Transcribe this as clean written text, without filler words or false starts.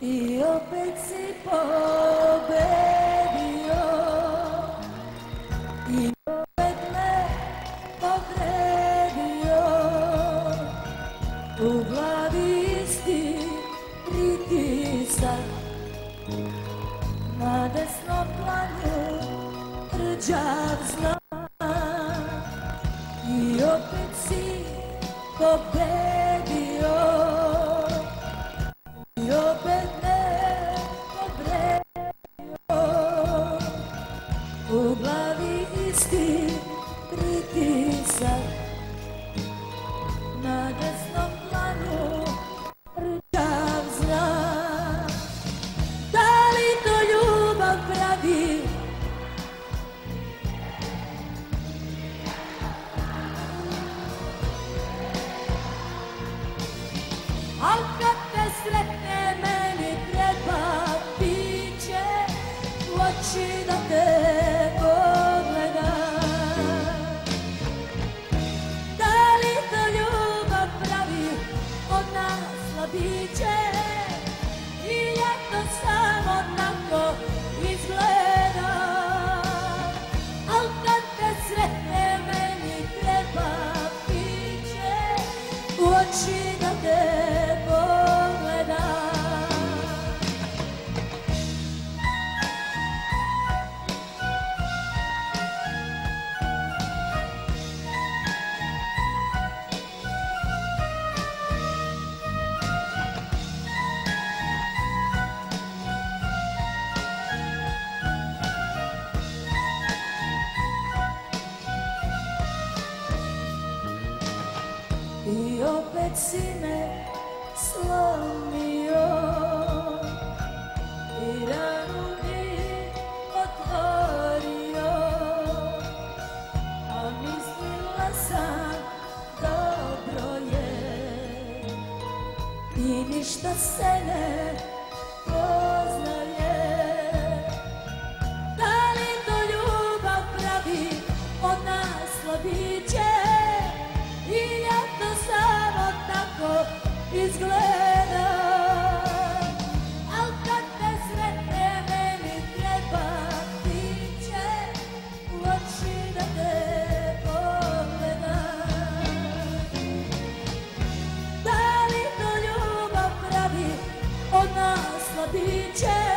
I opet si pobedio I opet me povredio U glavi isti pritisak Na desnom planu rđav znak I opet si pobedio I opet me povredio U glavi isti pritisak Na desnom planu rđav znak Da li to ljubav pravi Al kad te sretne meni treba piće U oči da te pogledam Da li to ljubav pravi od nas slabiće I ja to samo tako izgledam Al kad te sretne meni treba piće U oči da te I opet si me slomio I ranu mi otvorio A mislila sam dobro je I ništa se ne poznaje Da li to ljubav pravi od nas slabiće I ja to samo tako izgledam Al kad te sretne meni treba piće U oči da te pogledam Da li to ljubav pravi od nas slabiće